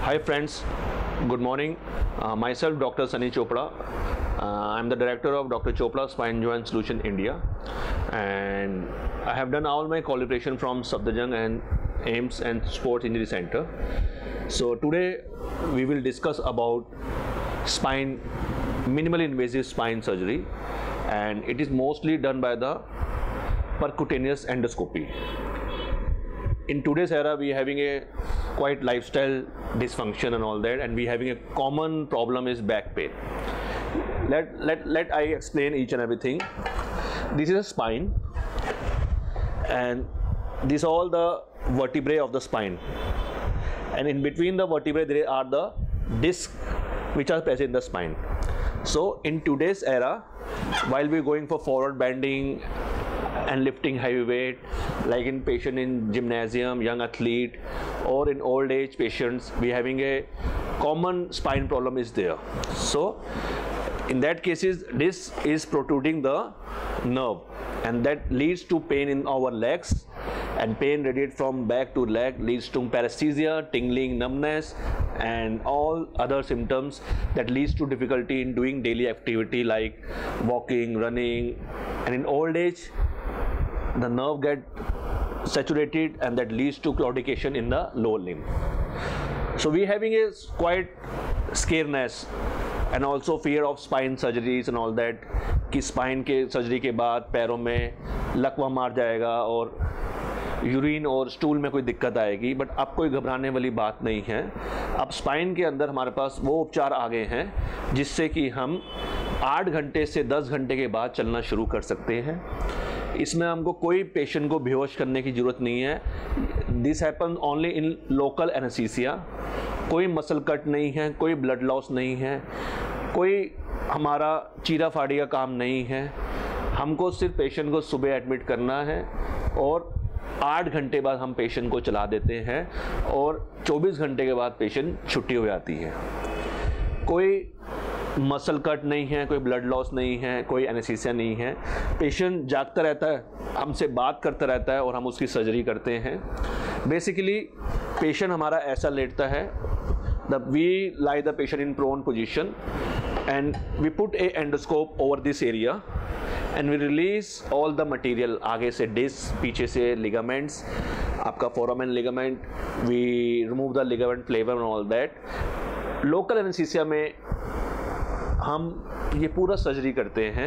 Hi friends, good morning. Myself Dr. Sunny Chopra. I'm the director of Dr. Chopra Spine Joint Solution India, and I have done all my qualification from Safdarjung and AIMS and Sports Injury Center. So today we will discuss about spine, minimally invasive spine surgery, and it is mostly done by the percutaneous endoscopy. In today's era, we are having a quite lifestyle dysfunction and all that, and we having a common problem is back pain. Let I explain each and everything. This is a spine, and these are all the vertebrae of the spine, and in between the vertebrae there are the discs which are present in the spine. So in today's era, while we're going for forward bending and lifting heavy weight, like in patient in gymnasium, young athlete, or in old age patients, we having a common spine problem is there. So in that cases, this is protruding the nerve, and that leads to pain in our legs, and pain radiates from back to leg, leads to paresthesia, tingling, numbness, and all other symptoms that leads to difficulty in doing daily activity like walking, running. And in old age, the nerve get saturated, and that leads to claudication in the lower limb. So we having a quite scareness and also fear of spine surgeries and all that, कि spine के surgery के बाद पैरों में लकवा मार जाएगा और यूरिन और स्टूल में कोई दिक्कत आएगी. बट अब कोई घबराने वाली बात नहीं है. अब स्पाइन के अंदर हमारे पास वो उपचार आ गए हैं जिससे कि हम 8 घंटे से 10 घंटे के बाद चलना शुरू कर सकते हैं. इसमें हमको कोई पेशेंट को बेहोश करने की ज़रूरत नहीं है. This happen only in local anaesthesia. कोई मसल कट नहीं है, कोई ब्लड लॉस नहीं है, कोई हमारा चीरा फाड़ी का काम नहीं है. हमको सिर्फ पेशेंट को सुबह एडमिट करना है और 8 घंटे बाद हम पेशेंट को चला देते हैं और 24 घंटे के बाद पेशेंट छुट्टी हो जाती है. कोई मसल कट नहीं है, कोई ब्लड लॉस नहीं है, कोई एनेस्थीसिया नहीं है. पेशेंट जागता रहता है, हमसे बात करता रहता है और हम उसकी सर्जरी करते हैं. बेसिकली पेशेंट हमारा ऐसा लेटता है, we lie the patient in prone position and we put a endoscope over this area and we release all the material. आगे से डिस्क, पीछे से लिगामेंट्स, आपका foramen ligament, we remove the ligament flavour and all that. Local anaesthesia में हम ये पूरा surgery करते हैं.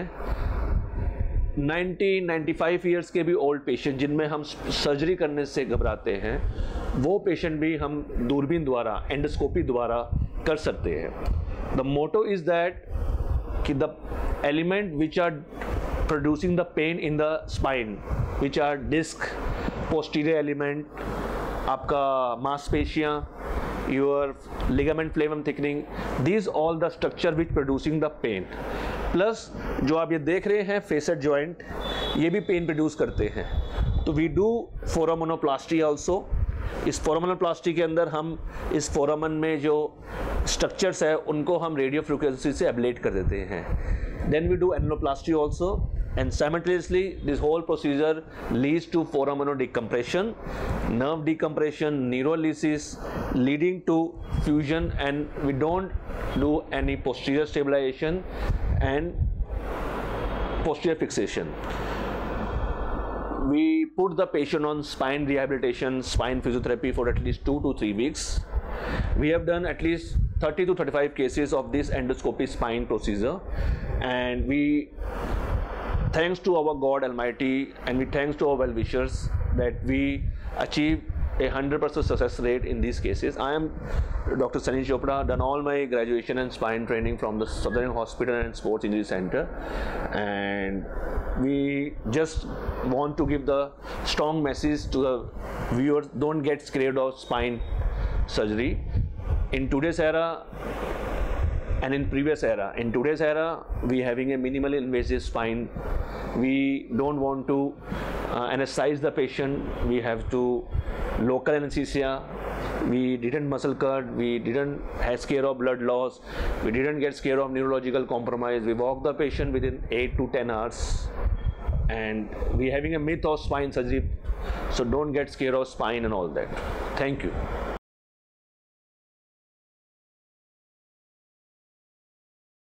90-95 ईयर्स के भी ओल्ड पेशेंट जिनमें हम सर्जरी करने से घबराते हैं, वो पेशेंट भी हम दूरबीन द्वारा, एंडोस्कोपी द्वारा कर सकते हैं. द मोटो इज दैट कि the element which are producing the pain in the spine, which are disc, posterior element, आपका मांसपेशियाँ, your ligament flavum thickening, these all the structure which producing the pain. Plus जो आप ये देख रहे हैं facet joint, ये भी पेन प्रोड्यूस करते हैं. तो we do foraminoplasty also. इस फोरामिनोप्लास्टी के अंदर हम इस फोरामन में जो स्ट्रक्चर्स है उनको हम रेडियो फ्रिक्वेंसी से एब्लेट कर देते हैं. Then we do annuloplasty also, and simultaneously this whole procedure leads to foramino decompression, nerve decompression, neurolysis, leading to fusion, and we don't do any posterior stabilization and posterior fixation. We put the patient on spine rehabilitation, spine physiotherapy for at least 2 to 3 weeks. We have done at least 30 to 35 cases of this endoscopy spine procedure, and we thanks to our God Almighty and we thanks to our well-wishers that we achieve a 100% success rate in these cases. I am Dr. Sunny Chopra, done all my graduation and spine training from the Safdarjung Hospital and Sports Injury Center, and we just want to give the strong message to the viewers: don't get scared of spine surgery. In today's era and in previous era, in today's era we having a minimally invasive spine. We don't want to anesthetize the patient. We have to local anesthesia. We didn't muscle cut. We didn't have scare of blood loss. We didn't get scared of neurological compromise. We walk the patient within 8 to 10 hours. And we having a myth of spine surgery. So don't get scared of spine and all that. Thank you.